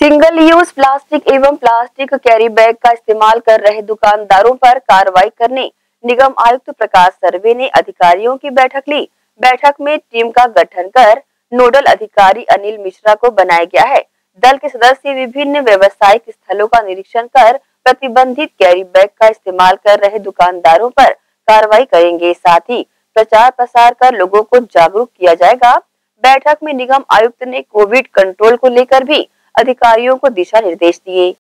Single use plastic एवं plastic carry bag का इस्तेमाल कर रहे दुकानदारों पर कार्रवाई करने निगम आयुक्त प्रकाश सर्वे ने अधिकारियों की बैठक ली। बैठक में टीम का गठन कर नोडल अधिकारी अनिल मिश्रा को बनाया गया है। दल के सदस्य विभिन्न व्यावसायिक स्थलों का निरीक्षण कर प्रतिबंधित कैरी बैग का इस्तेमाल कर रहे दुकानदारों पर कार्रवाई करेंगे। साथ ही प्रचार प्रसार कर लोगों को जागरूक किया जाएगा। बैठक में निगम आयुक्त ने कोविड कंट्रोल को लेकर भी अधिकारियों को दिशा निर्देश दिए।